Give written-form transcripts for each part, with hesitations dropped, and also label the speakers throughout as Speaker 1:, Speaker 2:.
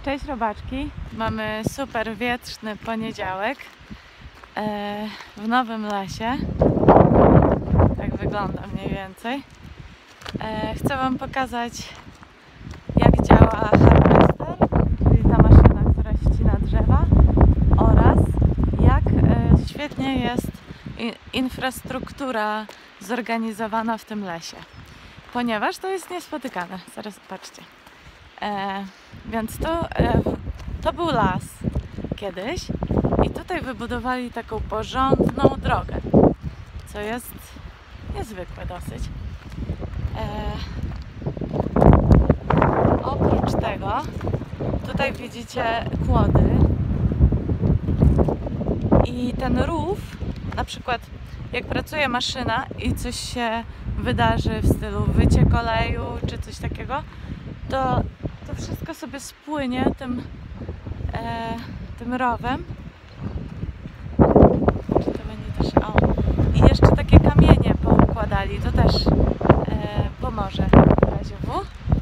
Speaker 1: Cześć robaczki, mamy super wietrzny poniedziałek w Nowym Lesie. Tak wygląda mniej więcej. Chcę Wam pokazać, jak działa harvester, czyli ta maszyna, która ścina drzewa, oraz jak świetnie jest infrastruktura zorganizowana w tym lesie, ponieważ to jest niespotykane. Zaraz patrzcie. Więc to był las kiedyś i tutaj wybudowali taką porządną drogę, co jest niezwykłe dosyć. Oprócz tego tutaj widzicie kłody i ten rów, na przykład jak pracuje maszyna i coś się wydarzy w stylu wycie koleju czy coś takiego, to wszystko sobie spłynie tym rowem. Czy to będzie też... O. I jeszcze takie kamienie poukładali, to też pomoże w razie W.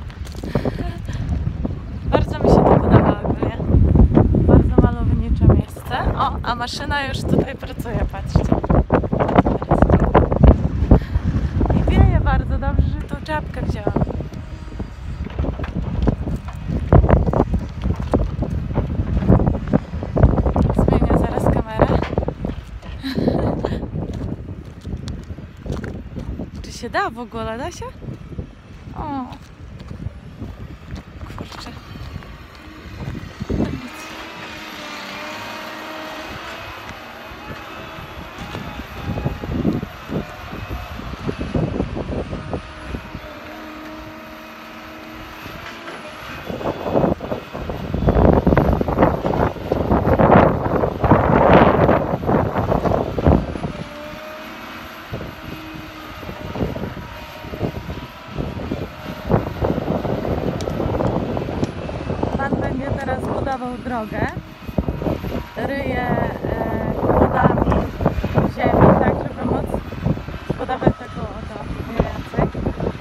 Speaker 1: Bardzo mi się to podoba ogólnie. Bardzo malownicze miejsce. O, a maszyna już tutaj pracuje, patrzcie. I wieje bardzo dobrze, że tą czapkę wzięłam. Się da w ogóle, da się? O, kurczę. Teraz budował drogę, ryje kłodami ziemi, tak żeby móc zbudować taką oto mniej więcej,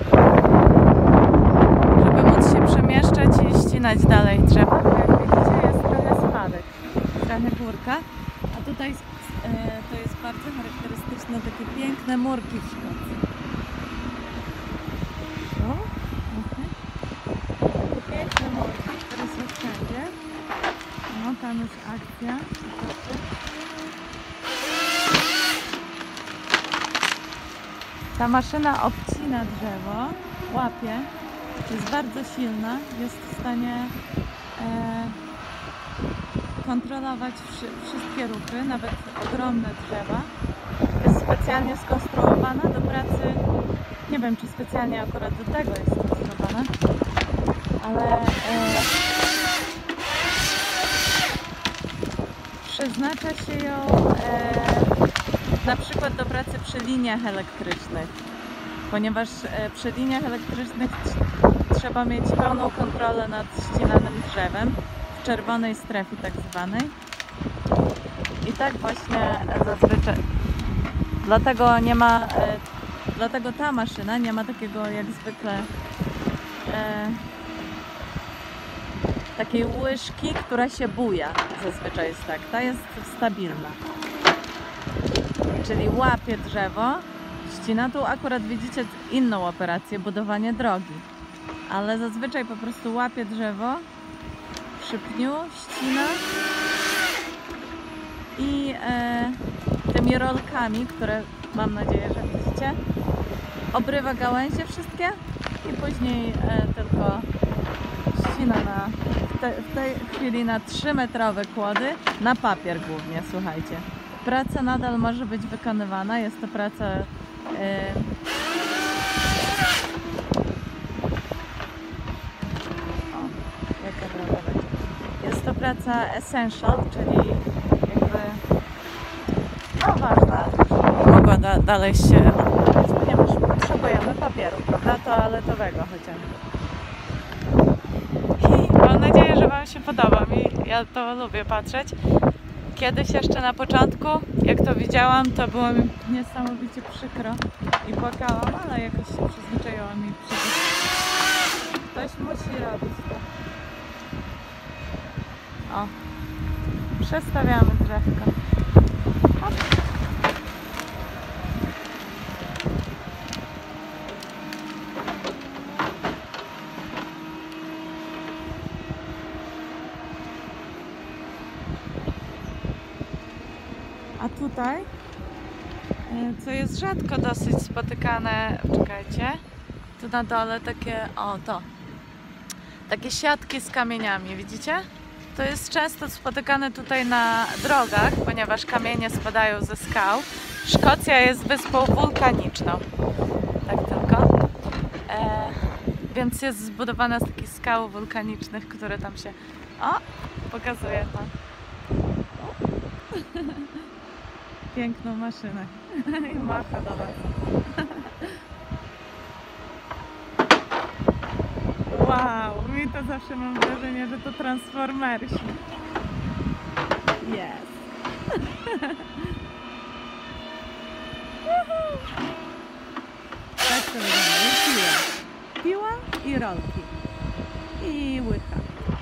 Speaker 1: żeby móc się przemieszczać i ścinać dalej drzewa. Jak widzicie, jest trochę spadek, trochę górka, a tutaj to jest bardzo charakterystyczne, takie piękne murki w środku. Piękne murki, które są wszędzie. No, tam jest akcja. Ta maszyna obcina drzewo, łapie, jest bardzo silna, jest w stanie kontrolować wszystkie ruchy, nawet ogromne drzewa. Jest specjalnie skonstruowana do pracy, nie wiem czy specjalnie akurat do tego jest skonstruowana, ale przeznacza się ją na przykład do pracy przy liniach elektrycznych, ponieważ przy liniach elektrycznych trzeba mieć pełną kontrolę nad ścinanym drzewem w czerwonej strefie tak zwanej. I tak właśnie zazwyczaj, dlatego ta maszyna nie ma takiego jak zwykle takiej łyżki, która się buja. Zazwyczaj jest tak. Ta jest stabilna. Czyli łapie drzewo, ścina. Tu akurat widzicie inną operację, budowanie drogi. Ale zazwyczaj po prostu łapie drzewo przy pniu, ścina i tymi rolkami, które mam nadzieję, że widzicie, obrywa gałęzie wszystkie i później tylko ścina w tej chwili na 3-metrowe kłody, na papier głównie, słuchajcie. Praca nadal może być wykonywana, jest to praca jest to praca essential, czyli jakby ważna, żeby mogła dalej się odbywać, ponieważ potrzebujemy papieru, prawda, toaletowego chociażby. Mam nadzieję, że Wam się podoba. Ja to lubię patrzeć. Kiedyś jeszcze na początku, jak to widziałam, to było mi niesamowicie przykro i płakałam, ale jakoś się przyzwyczaiłam i przecież ktoś musi robić to. O, przestawiamy drzewko. Hop. A tutaj, co jest rzadko dosyć spotykane, czekajcie, tu na dole takie, o to, takie siatki z kamieniami, widzicie? To jest często spotykane tutaj na drogach, ponieważ kamienie spadają ze skał. Szkocja jest wyspą wulkaniczną, tak tylko, więc jest zbudowana z takich skał wulkanicznych, które tam się, o, pokazuje to. Piękną maszynę i macha do was. Wow, mi to zawsze mam wrażenie, że to transformersi. Jest. Tak to wygląda. Jest piła. Piła i rolki. I łycha.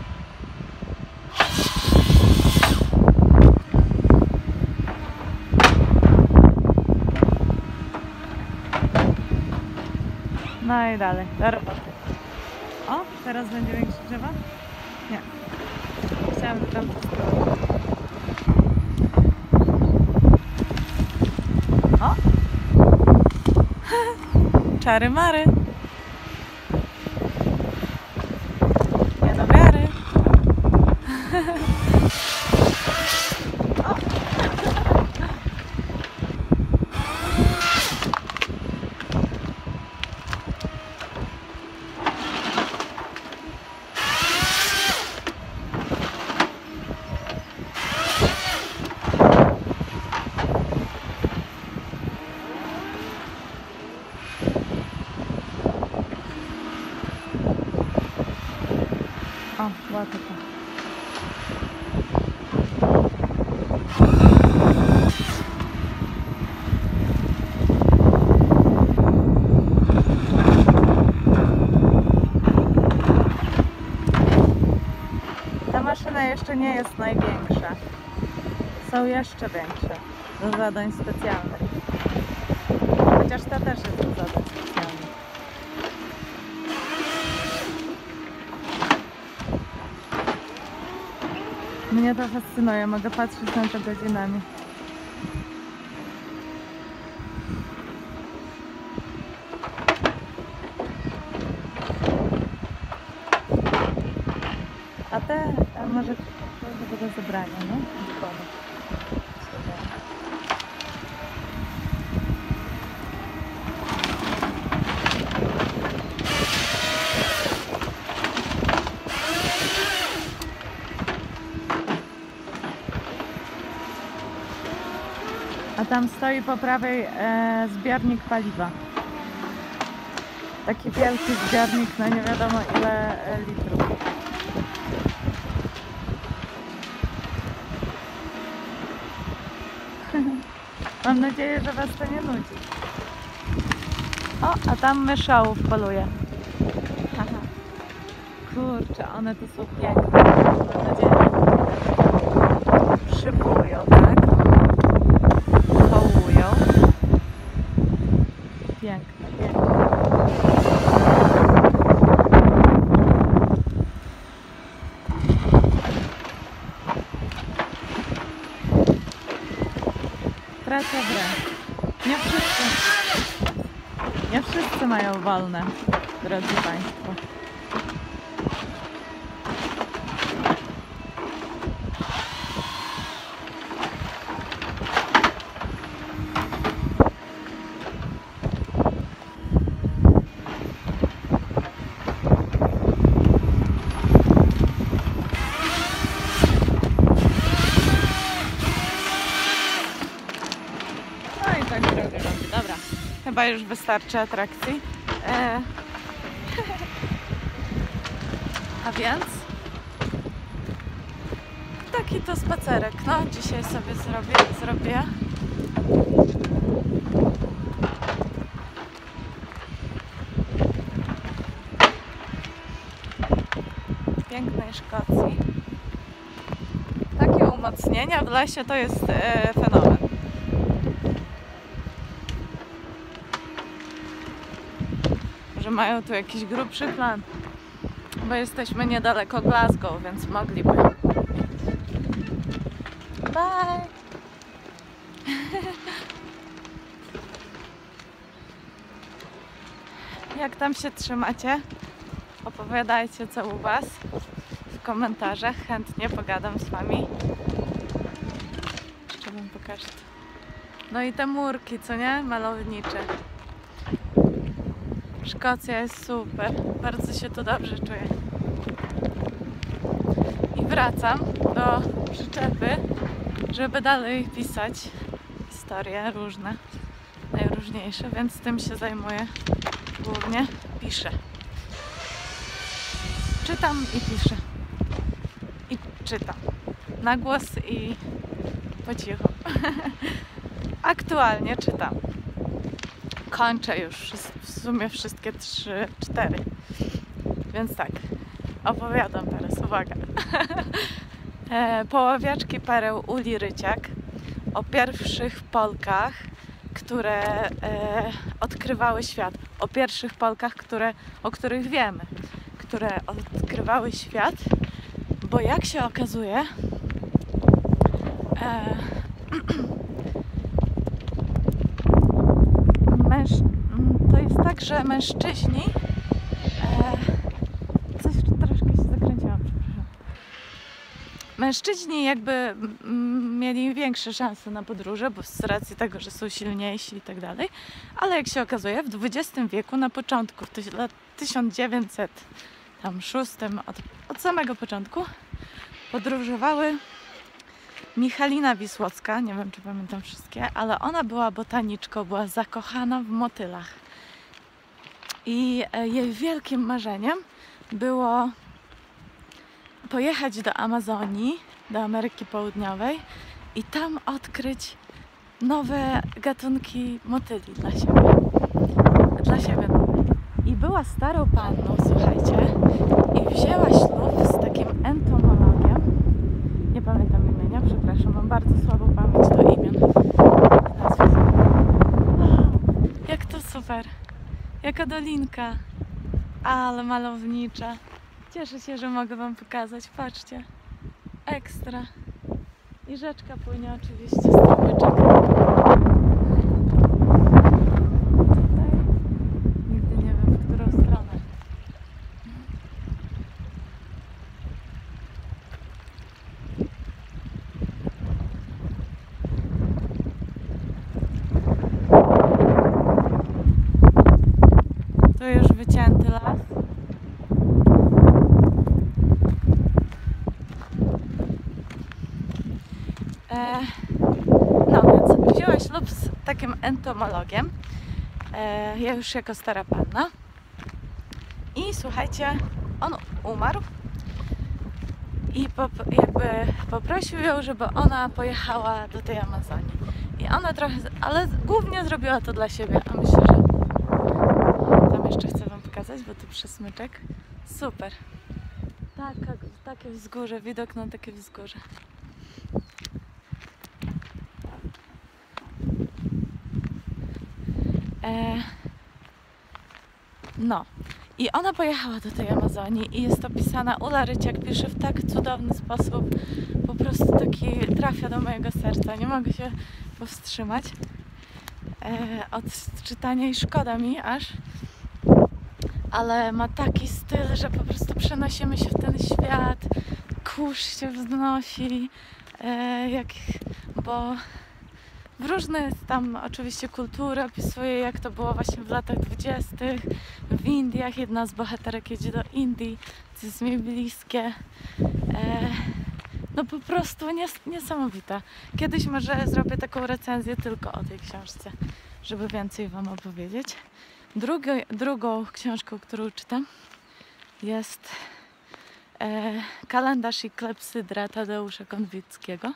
Speaker 1: No i dalej, do roboty. O, teraz będzie większe drzewo? Nie. Chciałam tam spróbować. O! Czary mary. Nie do wiary. O! O, ładnie to. Ta maszyna jeszcze nie jest największa. Są jeszcze większe do zadań specjalnych. Chociaż ta też jest do zadań specjalnych. Mnie to fascynuje, mogę patrzeć na to godzinami. A te, może to do zebrania, no? A tam stoi po prawej zbiornik paliwa. Taki wielki zbiornik na nie wiadomo ile litrów. Mam nadzieję, że was to nie nudzi. O, a tam myszołów poluje. Aha. Kurczę, one tu są piękne. Mam nadzieję, że szybują, tak? Kołują. Piękne, piękne. Praca w ręku. Nie wszyscy mają wolne, drodzy Państwo. Tak drogę robi. Dobra, chyba już wystarczy atrakcji. A więc taki to spacerek, no dzisiaj sobie zrobię. W pięknej Szkocji. wzmocnienia w lesie to jest fenomen. Że mają tu jakiś grubszy plan, bo jesteśmy niedaleko Glasgow, więc mogliby. Bye! Jak tam się trzymacie? Opowiadajcie, co u was w komentarzach. Chętnie pogadam z wami. Jeszcze wam pokażę to. No i te murki, co nie? Malownicze. Szkocja jest super. Bardzo się tu dobrze czuję. I wracam do przyczepy, żeby dalej pisać historie różne, najróżniejsze, więc tym się zajmuję głównie. Piszę. Czytam i piszę. I czytam. Na głos i po cichu. Aktualnie czytam. Kończę już w sumie wszystkie 3, 4. Więc tak, opowiadam teraz, uwaga. Poławiaczki pereł Uli Ryciak o pierwszych Polkach, które odkrywały świat. O pierwszych Polkach, o których wiemy. Które odkrywały świat, bo jak się okazuje, to jest tak, że mężczyźni coś troszkę się zakręciłam, przepraszam. Mężczyźni jakby mieli większe szanse na podróże, bo z racji tego, że są silniejsi i tak dalej, ale jak się okazuje, w XX wieku, na początku, w lat 1906, od samego początku, podróżowały Michalina Wisłocka, nie wiem, czy pamiętam wszystkie, ale ona była botaniczką, była zakochana w motylach. I jej wielkim marzeniem było pojechać do Amazonii, do Ameryki Południowej i tam odkryć nowe gatunki motyli dla siebie. Dla siebie nowe. I była starą panną, słuchajcie, i wzięła ślub z takim entomologiem. Nie pamiętam imienia, przepraszam, mam bardzo słabą pamięć do imion. Jak to super! Jaka dolinka! Ale malownicza. Cieszę się, że mogę wam pokazać. Patrzcie. Ekstra. I rzeczka płynie oczywiście, strumyczek. Tutaj nigdy nie wiem, w którą stronę. Tu już wycięty las. No więc wzięła ślub z takim entomologiem, ja już jako stara panna, i słuchajcie, on umarł i jakby poprosił ją, żeby ona pojechała do tej Amazonii. I ona trochę, ale głównie zrobiła to dla siebie, a myślę, że tam jeszcze chcę wam pokazać, bo tu przesmyczek. Super. Takie wzgórze, widok na takie wzgórze. No i ona pojechała do tej Amazonii i jest opisana, Ula Ryciak pisze w tak cudowny sposób, po prostu taki trafia do mojego serca, nie mogę się powstrzymać od czytania i szkoda mi aż, ale ma taki styl, że po prostu przenosimy się w ten świat, kurz się wznosi, bo w różne tam oczywiście kultury opisuje, jak to było właśnie w latach 20. w Indiach. Jedna z bohaterek jedzie do Indii, co jest mi bliskie. No po prostu niesamowita. Kiedyś może zrobię taką recenzję tylko o tej książce, żeby więcej wam opowiedzieć. Drugą książką, którą czytam, jest Kalendarz i klepsydra Tadeusza Konwickiego.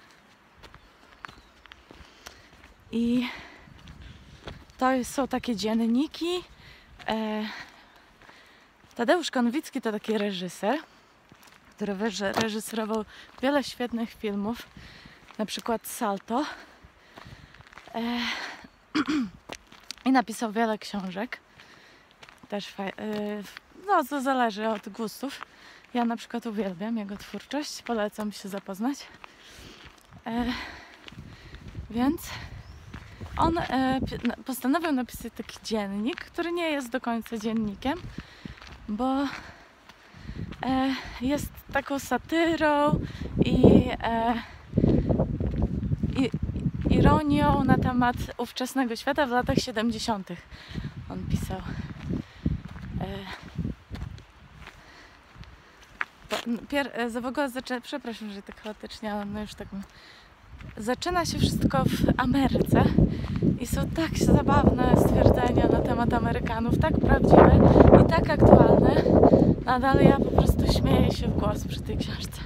Speaker 1: I to są takie dzienniki. Tadeusz Konwicki to taki reżyser, który reżyserował wiele świetnych filmów, na przykład Salto. I napisał wiele książek. Też no, to zależy od gustów. Ja na przykład uwielbiam jego twórczość, polecam się zapoznać. Więc on postanowił napisać taki dziennik, który nie jest do końca dziennikiem, bo jest taką satyrą i ironią na temat ówczesnego świata w latach 70. On pisał. W ogóle przepraszam, że tak chaotycznie, ale no już tak zaczyna się wszystko w Ameryce i są tak zabawne stwierdzenia na temat Amerykanów, tak prawdziwe i tak aktualne. Nadal ja po prostu śmieję się w głos przy tej książce.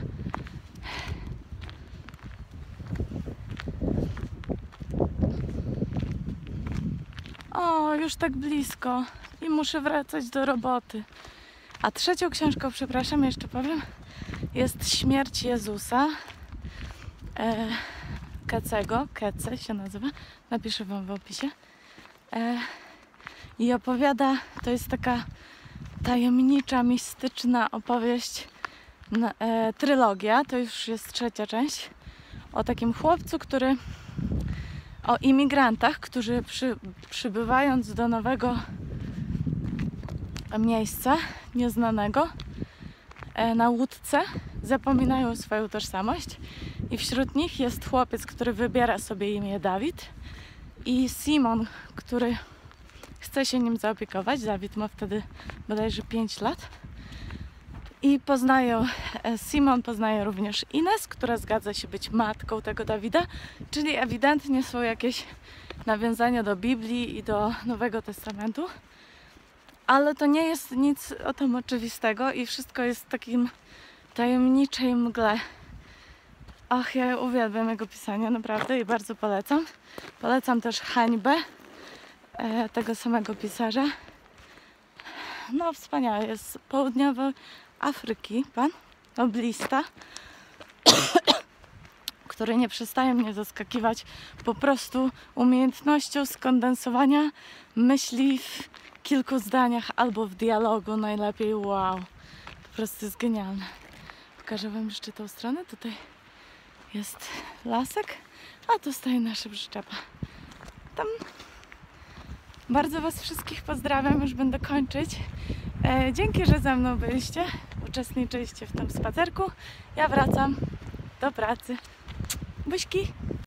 Speaker 1: O, już tak blisko i muszę wracać do roboty. A trzecią książką, przepraszam, jeszcze powiem, jest Śmierć Jezusa. Kece się nazywa, napiszę wam w opisie. I opowiada, to jest taka tajemnicza, mistyczna opowieść, trylogia, to już jest trzecia część, o takim chłopcu, o imigrantach, którzy przybywając do nowego miejsca, nieznanego, na łódce zapominają o swoją tożsamość i wśród nich jest chłopiec, który wybiera sobie imię Dawid i Simon, który chce się nim zaopiekować. Dawid ma wtedy bodajże 5 lat i Simon poznaje również Ines, która zgadza się być matką tego Dawida, czyli ewidentnie są jakieś nawiązania do Biblii i do Nowego Testamentu. Ale to nie jest nic o tym oczywistego i wszystko jest w takim tajemniczej mgle. Ach, ja uwielbiam jego pisanie, naprawdę, i bardzo polecam. Polecam też Hańbę tego samego pisarza. No, wspaniały jest z południowej Afryki, pan noblista, który nie przestaje mnie zaskakiwać po prostu umiejętnością skondensowania myśli w kilku zdaniach albo w dialogu najlepiej. Wow, po prostu jest genialne. Pokażę wam jeszcze tą stronę. Tutaj jest lasek, a tu stoi nasza przyczepa. Tam bardzo was wszystkich pozdrawiam, już będę kończyć. Dzięki, że ze mną byliście, uczestniczyliście w tym spacerku. Ja wracam do pracy. Buźki!